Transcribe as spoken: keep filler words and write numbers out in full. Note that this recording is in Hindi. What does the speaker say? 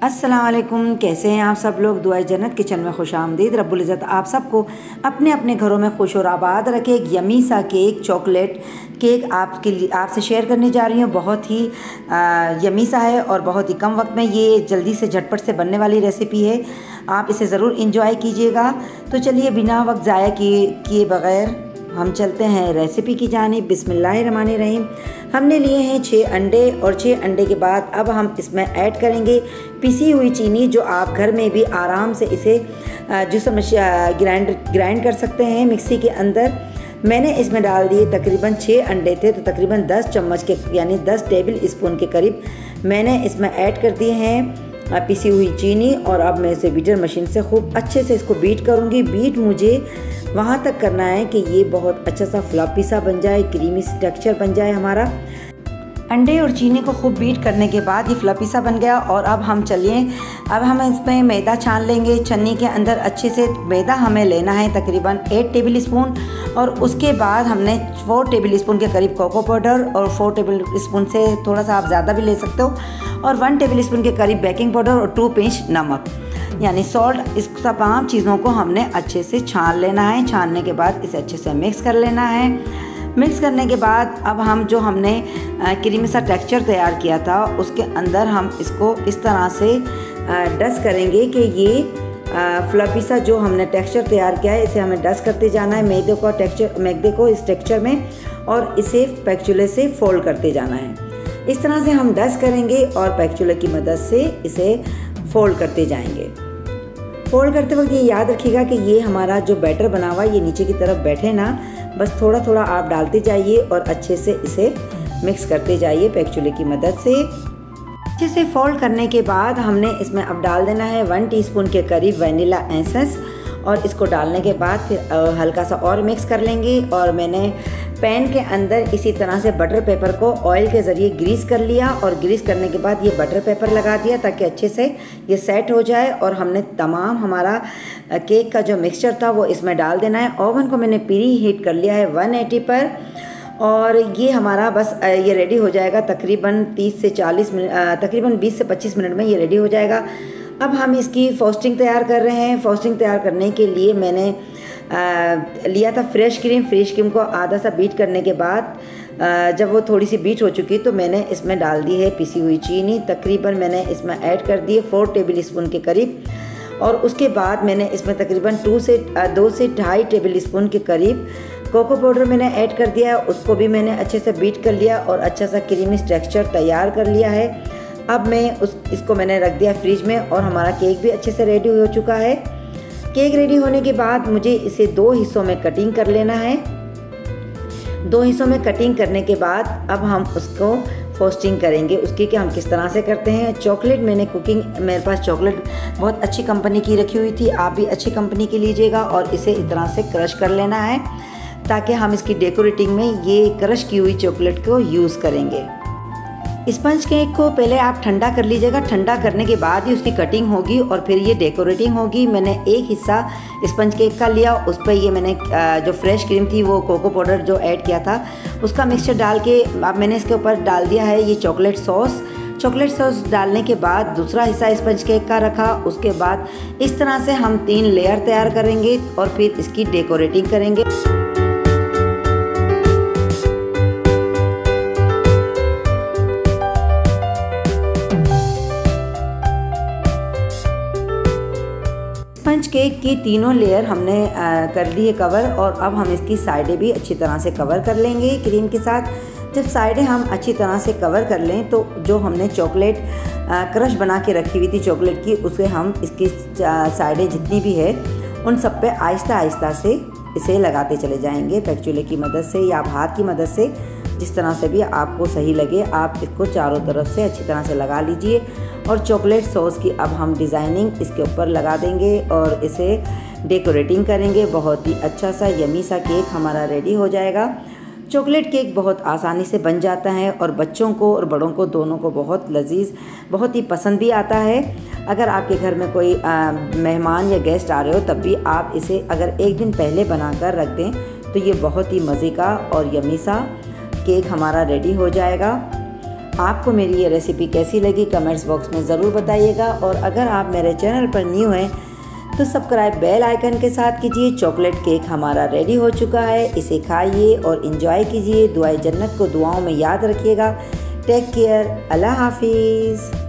अस्सलाम वालेकुम, कैसे हैं आप सब लोग। दुआए जन्नत किचन में खुश आमदीद। रब्बुल इज़्ज़त आप सबको अपने अपने घरों में खुश और आबाद रखे। एक यमी सा केक, चॉकलेट केक आपके लिए आपसे शेयर करने जा रही हूँ। बहुत ही आ, यमी सा है और बहुत ही कम वक्त में ये जल्दी से झटपट से बनने वाली रेसिपी है। आप इसे ज़रूर इंजॉय कीजिएगा। तो चलिए बिना वक्त ज़ाया किए किए बग़ैर हम चलते हैं रेसिपी की जानिब। बिस्मिल्लाहिर्रहमानिर्रहीम। हमने लिए हैं छः अंडे और छः अंडे के बाद अब हम इसमें ऐड करेंगे पिसी हुई चीनी, जो आप घर में भी आराम से इसे जूस ग्राइंड ग्राइंड कर सकते हैं मिक्सी के अंदर। मैंने इसमें डाल दिए तकरीबन छः अंडे थे तो तकरीबन दस चम्मच के यानी दस टेबल स्पून के करीब मैंने इसमें ऐड कर दिए हैं पिसी हुई चीनी। और अब मैं इसे बीटर मशीन से खूब अच्छे से इसको बीट करूँगी। बीट मुझे वहाँ तक करना है कि ये बहुत अच्छा सा फ्लफी सा बन जाए, क्रीमी टेक्सचर बन जाए हमारा। अंडे और चीनी को खूब बीट करने के बाद ये फ्लफी सा बन गया। और अब हम चलिए अब हम इसमें मैदा छान लेंगे। छन्नी के अंदर अच्छे से मैदा हमें लेना है तकरीबन एट टेबल स्पून। और उसके बाद हमने फोर टेबल स्पून के करीब कोको पाउडर और फोर टेबल स्पून से थोड़ा सा आप ज़्यादा भी ले सकते हो, और वन टेबल स्पून के करीब बेकिंग पाउडर और टू पिंच नमक यानी सॉल्ट। इस तमाम चीज़ों को हमने अच्छे से छान लेना है। छानने के बाद इसे अच्छे से मिक्स कर लेना है। मिक्स करने के बाद अब हम जो हमने क्रीमी सा टेक्सचर तैयार किया था उसके अंदर हम इसको इस तरह से डस्ट करेंगे कि ये फ्लफी सा जो हमने टेक्सचर तैयार किया है इसे हमें डस्ट करते जाना है मैदे को टेक्सचर मैदे को इस टेक्सचर में, और इसे पैक्चुले से फोल्ड करते जाना है। इस तरह से हम डस्ट करेंगे और पैक्चुले की मदद से इसे फोल्ड करते जाएंगे। फोल्ड करते वक्त ये याद रखिएगा कि ये हमारा जो बैटर बना हुआ ये नीचे की तरफ बैठे ना, बस थोड़ा थोड़ा आप डालते जाइए और अच्छे से इसे मिक्स करते जाइए पैक्चुले की मदद से। अच्छे से फोल्ड करने के बाद हमने इसमें अब डाल देना है वन टीस्पून के करीब वनीला एसेंस, और इसको डालने के बाद फिर हल्का सा और मिक्स कर लेंगे। और मैंने पैन के अंदर इसी तरह से बटर पेपर को ऑयल के ज़रिए ग्रीस कर लिया, और ग्रीस करने के बाद ये बटर पेपर लगा दिया ताकि अच्छे से ये सेट हो जाए। और हमने तमाम हमारा केक का जो मिक्सचर था वो इसमें डाल देना है। ओवन को मैंने प्री हीट कर लिया है वन एटी पर, और ये हमारा बस ये रेडी हो जाएगा तकरीबन तीस से चालीस मिनट तकरीबन बीस से पच्चीस मिनट में ये रेडी हो जाएगा। अब हम इसकी फ्रोस्टिंग तैयार कर रहे हैं। फ्रोस्टिंग तैयार करने के लिए मैंने आ, लिया था फ्रेश क्रीम। फ्रेश क्रीम को आधा सा बीट करने के बाद आ, जब वो थोड़ी सी बीट हो चुकी तो मैंने इसमें डाल दी है पिसी हुई चीनी। तकरीबन मैंने इसमें ऐड कर दी है फोर टेबल स्पून के करीब, और उसके बाद मैंने इसमें तकरीबन टू से दो से ढाई टेबल स्पून के करीब कोको पाउडर मैंने ऐड कर दिया है। उसको भी मैंने अच्छे से बीट कर लिया और अच्छा सा क्रीमी टेक्सचर तैयार कर लिया है। अब मैं उस इसको मैंने रख दिया फ्रिज में, और हमारा केक भी अच्छे से रेडी हो चुका है। केक रेडी होने के बाद मुझे इसे दो हिस्सों में कटिंग कर लेना है। दो हिस्सों में कटिंग करने के बाद अब हम उसको फ्रोस्टिंग करेंगे। उसकी कि हम किस तरह से करते हैं। चॉकलेट मैंने कुकिंग मेरे पास चॉकलेट बहुत अच्छी कंपनी की रखी हुई थी, आप भी अच्छी कंपनी की लीजिएगा, और इसे इस तरह से क्रश कर लेना है ताकि हम इसकी डेकोरेटिंग में ये क्रश की हुई चॉकलेट को यूज़ करेंगे। स्पंज केक को पहले आप ठंडा कर लीजिएगा। ठंडा करने के बाद ही उसकी कटिंग होगी और फिर ये डेकोरेटिंग होगी। मैंने एक हिस्सा स्पंज केक का लिया, उस पर ये मैंने जो फ्रेश क्रीम थी वो कोको पाउडर जो ऐड किया था उसका मिक्सचर डाल के अब मैंने इसके ऊपर डाल दिया है ये चॉकलेट सॉस। चॉकलेट सॉस डालने के बाद दूसरा हिस्सा स्पंज केक का रखा। उसके बाद इस तरह से हम तीन लेयर तैयार करेंगे और फिर इसकी डेकोरेटिंग करेंगे। स्पंज केक की तीनों लेयर हमने आ, कर ली है कवर, और अब हम इसकी साइडें भी अच्छी तरह से कवर कर लेंगे क्रीम के साथ। जब साइडें हम अच्छी तरह से कवर कर लें तो जो हमने चॉकलेट क्रश बना के रखी हुई थी चॉकलेट की, उसे हम इसकी साइडें जितनी भी है उन सब पे आहिस्ता आहिस्ता से इसे लगाते चले जाएंगे पैक्चुले की मदद से या आप हाथ की मदद से, जिस तरह से भी आपको सही लगे आप इसको चारों तरफ से अच्छी तरह से लगा लीजिए। और चॉकलेट सॉस की अब हम डिज़ाइनिंग इसके ऊपर लगा देंगे और इसे डेकोरेटिंग करेंगे। बहुत ही अच्छा सा यमी सा केक हमारा रेडी हो जाएगा। चॉकलेट केक बहुत आसानी से बन जाता है और बच्चों को और बड़ों को दोनों को बहुत लजीज बहुत ही पसंद भी आता है। अगर आपके घर में कोई मेहमान या गेस्ट आ रहे हो तब भी आप इसे अगर एक दिन पहले बनाकर रख दें तो ये बहुत ही मज़े का और यमी सा केक हमारा रेडी हो जाएगा। आपको मेरी ये रेसिपी कैसी लगी कमेंट्स बॉक्स में ज़रूर बताइएगा। और अगर आप मेरे चैनल पर न्यू हैं तो सब्सक्राइब बेल आइकन के साथ कीजिए। चॉकलेट केक हमारा रेडी हो चुका है, इसे खाइए और एंजॉय कीजिए। दुआए जन्नत को दुआओं में याद रखिएगा। टेक केयर, अल्लाह हाफिज़।